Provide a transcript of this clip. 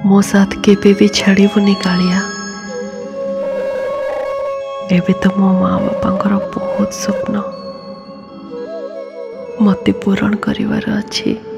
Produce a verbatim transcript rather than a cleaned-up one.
मो साथ केबे भी छाड़बुनि कालिया। एबे तो मो माँ बापांकर बहुत स्वप्न मते पूरण करिवार अछि।